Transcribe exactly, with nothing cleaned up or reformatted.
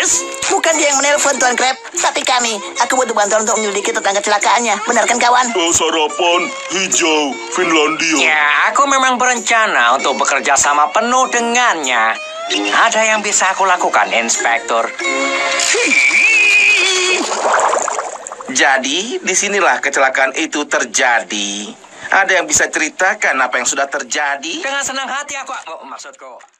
Yes, bukan dia yang menelpon Tuan Crab, tapi kami. Aku butuh bantuan untuk menyelidiki tentang kecelakaannya. Benar kan, kawan? Oh, sarapan hijau Finlandia. Ya, aku memang berencana untuk bekerja sama penuh dengannya. Ada yang bisa aku lakukan, Inspektur. Jadi, disinilah kecelakaan itu terjadi. Ada yang bisa ceritakan apa yang sudah terjadi? Dengan senang hati aku... Oh, maksudku...